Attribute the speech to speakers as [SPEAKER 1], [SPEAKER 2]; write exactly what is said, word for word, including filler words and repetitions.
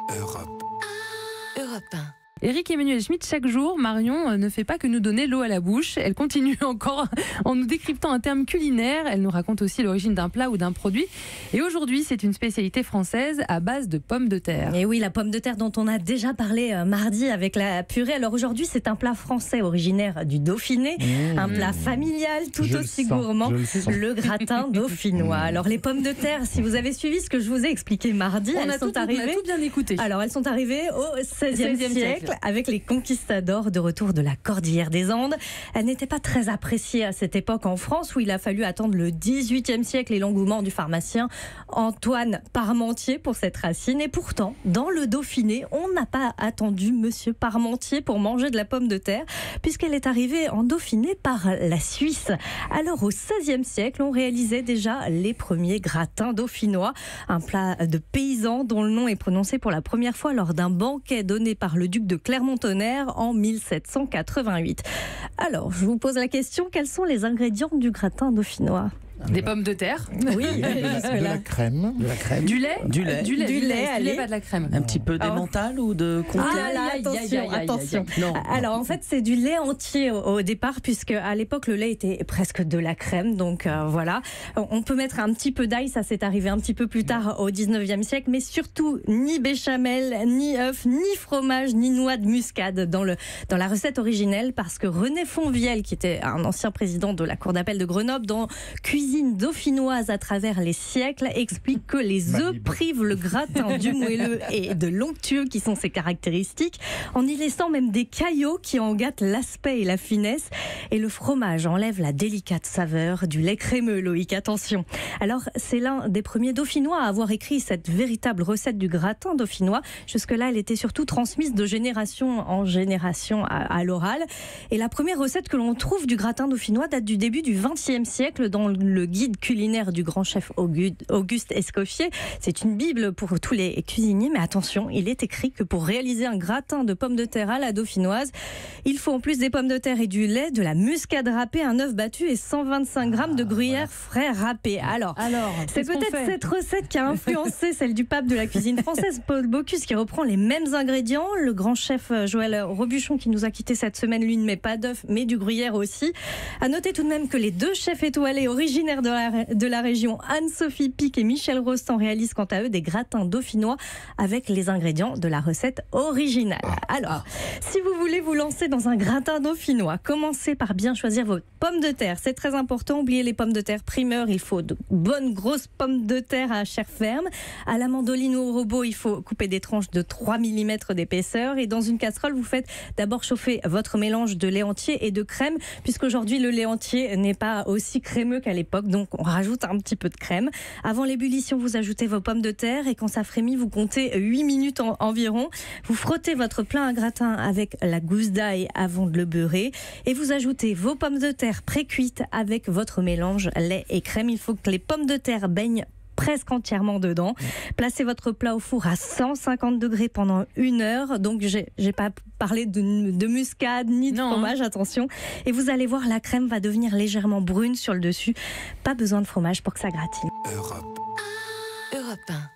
[SPEAKER 1] Europe. Europe un.
[SPEAKER 2] Éric Emmanuel Schmitt, chaque jour, Marion ne fait pas que nous donner l'eau à la bouche. Elle continue encore en nous décryptant un terme culinaire. Elle nous raconte aussi l'origine d'un plat ou d'un produit. Et aujourd'hui, c'est une spécialité française à base de pommes de terre.
[SPEAKER 3] Et oui, la pomme de terre dont on a déjà parlé euh, mardi avec la purée. Alors aujourd'hui, c'est un plat français originaire du Dauphiné. Mmh. Un plat familial tout
[SPEAKER 4] je
[SPEAKER 3] aussi
[SPEAKER 4] le sens,
[SPEAKER 3] gourmand,
[SPEAKER 4] le, sens.
[SPEAKER 3] le gratin dauphinois. Alors les pommes de terre, si vous avez suivi ce que je vous ai expliqué mardi,
[SPEAKER 2] on
[SPEAKER 3] elles
[SPEAKER 2] a
[SPEAKER 3] sont
[SPEAKER 2] tout,
[SPEAKER 3] arrivées.
[SPEAKER 2] On a tout bien écouté.
[SPEAKER 3] Alors elles sont arrivées au seizième siècle, siècle avec les conquistadors de retour de la Cordillère des Andes. Elles n'étaient pas très appréciées à cette époque en France, où il a fallu attendre le dix-huitième siècle et l'engouement du pharmacien Antoine Parmentier pour cette racine. Et pourtant, dans le Dauphiné, on n'a pas attendu Monsieur Parmentier pour manger de la pomme de terre, puisqu'elle est arrivée en Dauphiné par la Suisse. Alors au seizième siècle, on réalisait déjà les premiers gratins dauphinois, un plat de paysans dont le nom est prononcé pour la première fois lors d'un banquet donné par le duc de Clermont-Tonnerre en mille sept cent quatre-vingt-huit. Alors, je vous pose la question, quels sont les ingrédients du gratin dauphinois ?
[SPEAKER 2] Des pommes de terre.
[SPEAKER 3] Oui,
[SPEAKER 4] de la crème.
[SPEAKER 5] De la crème.
[SPEAKER 2] Du lait.
[SPEAKER 5] Du lait.
[SPEAKER 2] Du lait.
[SPEAKER 3] Du lait,
[SPEAKER 2] du lait, pas de la crème.
[SPEAKER 5] Un petit peu d'emmental ou de comté.
[SPEAKER 3] Ah là, attention, attention.
[SPEAKER 5] Non.
[SPEAKER 3] Alors en fait, c'est du lait entier au, au départ, puisque à l'époque le lait était presque de la crème. Donc euh, voilà, on peut mettre un petit peu d'ail, ça s'est arrivé un petit peu plus tard au dix-neuvième siècle, mais surtout ni béchamel, ni œufs, ni fromage, ni noix de muscade dans le dans la recette originelle, parce que René Fonvielle, qui était un ancien président de la cour d'appel de Grenoble, dans Cuisine dauphinoise à travers les siècles, explique que les œufs privent le gratin du moelleux et de l'onctueux qui sont ses caractéristiques, en y laissant même des caillots qui en gâtent l'aspect et la finesse, et le fromage enlève la délicate saveur du lait crémeux, Loïc, attention. Alors c'est l'un des premiers dauphinois à avoir écrit cette véritable recette du gratin dauphinois. Jusque-là, elle était surtout transmise de génération en génération à, à l'oral, et la première recette que l'on trouve du gratin dauphinois date du début du vingtième siècle dans le guide culinaire du grand chef Auguste Escoffier. C'est une bible pour tous les cuisiniers, mais attention, il est écrit que pour réaliser un gratin de pommes de terre à la dauphinoise, il faut en plus des pommes de terre et du lait, de la muscade râpée, un œuf battu et cent vingt-cinq grammes de gruyère frais râpé. Alors,
[SPEAKER 2] Alors
[SPEAKER 3] c'est peut-être cette recette qui a influencé celle du pape de la cuisine française, Paul Bocuse, qui reprend les mêmes ingrédients. Le grand chef Joël Robuchon, qui nous a quittés cette semaine, lui ne met pas d'œuf, mais du gruyère aussi. À noter tout de même que les deux chefs étoilés originaires de la, de la région, Anne-Sophie Pic et Michel Rostand, réalisent quant à eux des gratins dauphinois avec les ingrédients de la recette originale. Alors, si vous voulez vous lancer dans un gratin dauphinois, commencez par bien choisir vos pommes de terre. C'est très important, oubliez les pommes de terre primeur, il faut de bonnes grosses pommes de terre à chair ferme. À la mandoline ou au robot, il faut couper des tranches de trois millimètres d'épaisseur, et dans une casserole, vous faites d'abord chauffer votre mélange de lait entier et de crème, puisqu'aujourd'hui le lait entier n'est pas aussi crémeux qu'à l'époque, donc on rajoute un petit peu de crème. Avant l'ébullition, vous ajoutez vos pommes de terre, et quand ça frémit, vous comptez huit minutes en, environ. Vous frottez votre plein à gratin avec la gousse d'ail avant de le beurrer, et vous ajoutez vos pommes de terre pré-cuites avec votre mélange lait et crème. Il faut que les pommes de terre baignent presque entièrement dedans. Placez votre plat au four à cent cinquante degrés pendant une heure. Donc, j'ai, j'ai pas parlé de, de muscade ni de
[SPEAKER 2] non,
[SPEAKER 3] fromage,
[SPEAKER 2] hein.
[SPEAKER 3] Attention. Et vous allez voir, la crème va devenir légèrement brune sur le dessus. Pas besoin de fromage pour que ça gratine.
[SPEAKER 1] Europe.
[SPEAKER 2] Europe un.